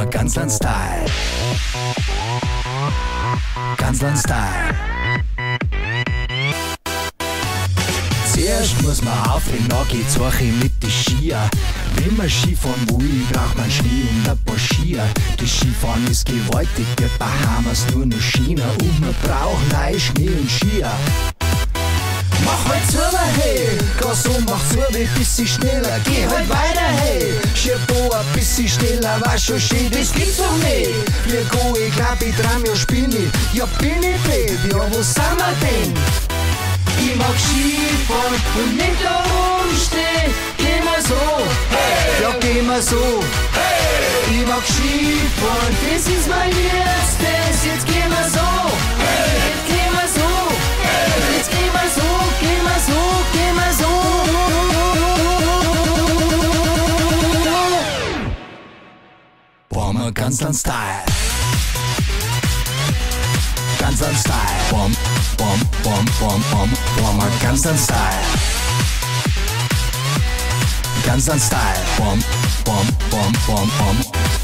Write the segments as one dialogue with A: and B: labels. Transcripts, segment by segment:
A: wir Ganzland-Style. Ganzland-Style. Zuerst muss man aufhören, dann geht's hoch mit die Skier. Wenn man Skifahren will, braucht man Schnee und ein paar Skier. Das Skifahren ist gewaltig, bei Bahamas nur noch China. Und man braucht neue Schnee und Skier. Mach halt zu, hey, Gas um, mach zu, ein bisschen schneller. Geh halt weiter, hey, schieb da ein bisschen schneller. War schon schön, das gibt's doch nicht. Wir gehen, ich glaub, ich trau mir Spinni. Ja, bin ich blöd, ja, wo sind wir denn? Ich mag Skifahren und nicht da rumstehen. Geh mal so, hey, ja, geh mal so, hey. Ich mag Skifahren, das ist mein Liebstes. Jetzt geh mal so, hey, jetzt geh mal so, hey. Jetzt geh mal so, geh mal so, geh mal so. Bomber Ganzland-Style. Ganzland-Style. Bomb, bomb, bomb, bomb, bomb. Bomber Ganzland-Style. Ganzland-Style. Bomb, bomb, bomb, bomb, bomb.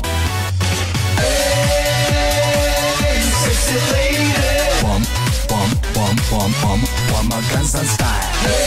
A: Hey, sexy lady. Bomb, bomb, bomb, bomb, bomb. Bomber Ganzland-Style.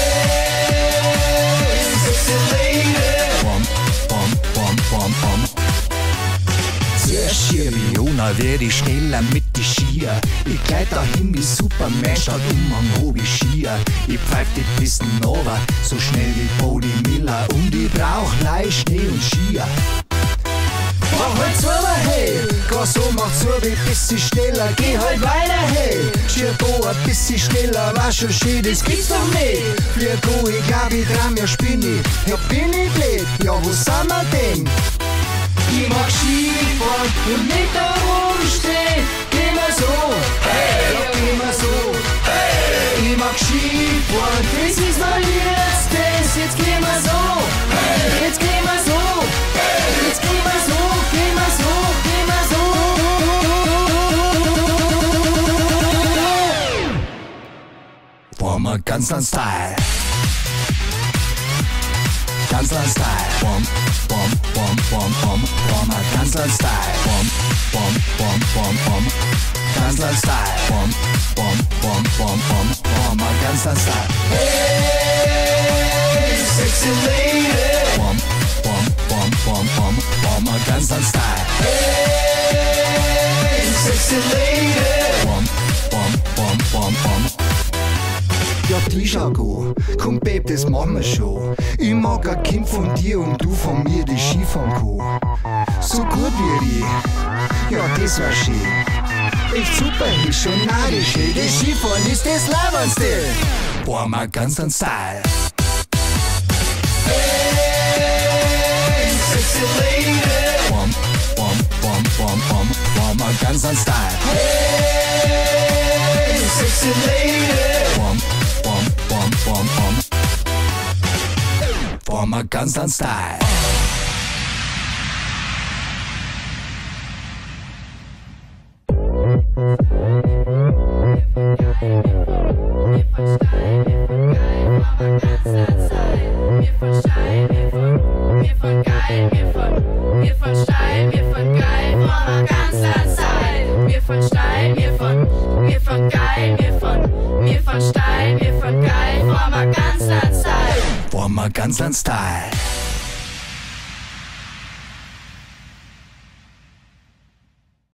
A: Hey, sexy lady. Bomb, bomb, bomb, bomb, bomb. Zuerst Schiriona, werd ich schneller mit die Skier. Ich gleit dahin wie Superman, schaut an hab ich Skier. Ich pfeif die Pisten runter, so schnell wie Body Miller. Und ich brauch neue Schnee und Skier. Mach halt zu, hey, Gas um, mach zu, ein bisschen schneller. Geh halt weiter, hey, schieb da ein bisschen schneller. War schon schön, das gibt's doch nicht. Wir gehen, ich glaub, ich trau mir Spinni. Ja, bin ich blöd, ja, wo sind wir denn? Ich mag Skifahren und nicht da rumstehen. Geh mal so, hey, ja, geh mal so, hey. Ich mag Skifahren, das ist mein Liebstes. Jetzt geh mal so, hey, jetzt geh mal so, hey. Jetzt geh mal so, geh mal so, geh mal so. Bomber Ganzland-Style. Ganzland-Style. Bomb, bomb, bomb, bomb, bomb. Bomber Ganzland-Style. Bomb, bomb, bomb, bomb, bomb. Ganzland-Style. Bomb, bomb, bomb, bomb, bomb. Bomber Ganzland-Style. Hey, sexy lady. Bomb, bomb, bomb, bomb, bomb. Bomber Ganzland-Style. Hey, sexy lady. Bomb, bomb, bomb, bomb, bomb. Ja, die schau go, komm Babe, das machen wir schon. Ich mag ein Kind von dir und du von mir, die Skifahren kann. So gut wie ich, ja, das war schön. Echt super, ist schon nadisch, das Skifahren ist das Leibernste. Bomber Ganzland-Style. Hey, sexy lady. Bomb, bomb, bomb, bomb, bomb. Bomber Ganzland-Style. Hey, sexy lady. Bomb, bomb, bomb, bomb, bomb. Bomber Ganzland-Style. Bomber Ganzland-Style.